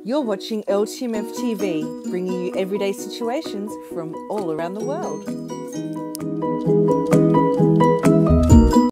You're watching LTMFTv, bringing you everyday situations from all around the world.